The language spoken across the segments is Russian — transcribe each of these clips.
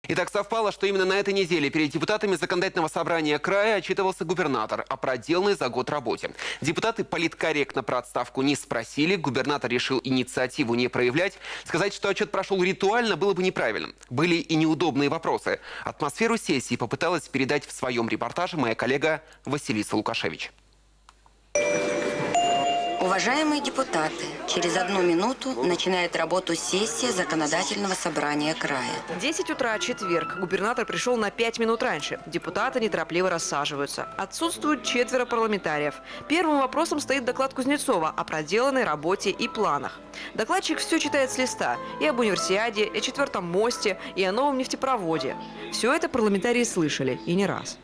И так совпало, что именно на этой неделе перед депутатами Законодательного собрания края отчитывался губернатор о проделанной за год работе. Депутаты политкорректно про отставку не спросили, губернатор решил инициативу не проявлять. Сказать, что отчет прошел ритуально, было бы неправильно. Были и неудобные вопросы. Атмосферу сессии попыталась передать в своем репортаже моя коллега Василиса Лукашевич. Уважаемые депутаты, через 1 минуту начинает работу сессия Законодательного собрания края. 10 утра, четверг. Губернатор пришел на 5 минут раньше. Депутаты неторопливо рассаживаются. Отсутствуют 4 парламентариев. Первым вопросом стоит доклад Кузнецова о проделанной работе и планах. Докладчик все читает с листа. И об универсиаде, и о 4-м мосте, и о новом нефтепроводе. Все это парламентарии слышали. И не раз.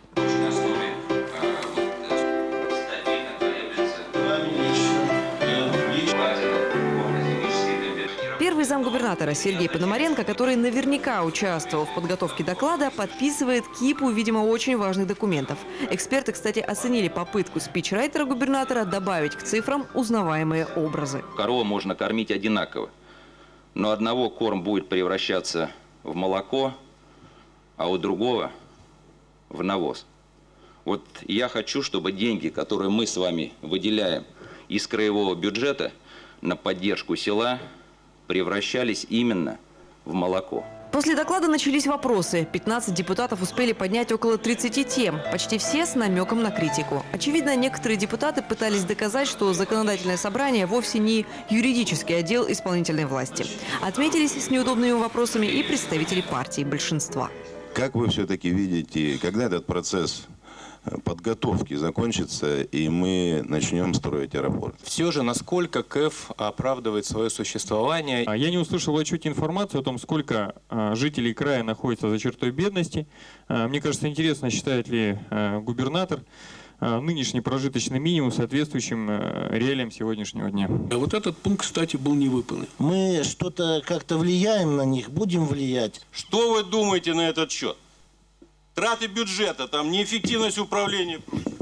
Первый замгубернатора Сергей Пономаренко, который наверняка участвовал в подготовке доклада, подписывает кипу, видимо, очень важных документов. Эксперты, кстати, оценили попытку спичрайтера губернатора добавить к цифрам узнаваемые образы. Корову можно кормить одинаково, но одного корм будет превращаться в молоко, а у другого в навоз. Вот я хочу, чтобы деньги, которые мы с вами выделяем из краевого бюджета на поддержку села, превращались именно в молоко. После доклада начались вопросы. 15 депутатов успели поднять около 30 тем. Почти все с намеком на критику. Очевидно, некоторые депутаты пытались доказать, что законодательное собрание вовсе не юридический отдел исполнительной власти. Отметились с неудобными вопросами и представители партии большинства. Как вы все-таки видите, когда этот процесс подготовки закончится, и мы начнем строить аэропорт? Все же, насколько КЭФ оправдывает свое существование? Я не услышал в отчете информацию о том, сколько жителей края находится за чертой бедности. Мне кажется, интересно, считает ли губернатор нынешний прожиточный минимум соответствующим реалиям сегодняшнего дня. А вот этот пункт, кстати, был не выполнен. Мы что-то как-то влияем на них, будем влиять. Что вы думаете на этот счет? Траты бюджета, там неэффективность управления.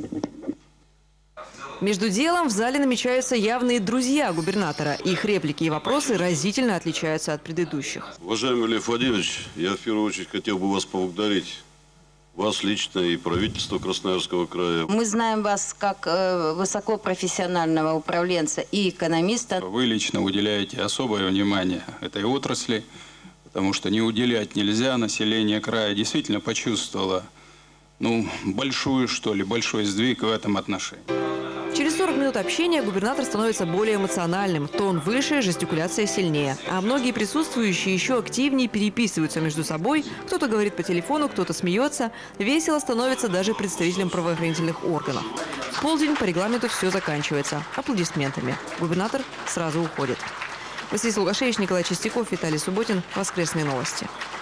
Между делом в зале намечаются явные друзья губернатора. Их реплики и вопросы разительно отличаются от предыдущих. Уважаемый Лев Владимирович, я в первую очередь хотел бы вас поблагодарить. Вас лично и правительство Красноярского края. Мы знаем вас как высокопрофессионального управленца и экономиста. Вы лично уделяете особое внимание этой отрасли, потому что не уделять нельзя. Население края действительно почувствовало, большой сдвиг в этом отношении. Через 40 минут общения губернатор становится более эмоциональным. Тон выше, жестикуляция сильнее. А многие присутствующие еще активнее переписываются между собой. Кто-то говорит по телефону, кто-то смеется. Весело становится даже представителям правоохранительных органов. В полдень по регламенту все заканчивается аплодисментами. Губернатор сразу уходит. Василий Лукашевич, Николай Чистяков, Виталий Субботин. Воскресные новости.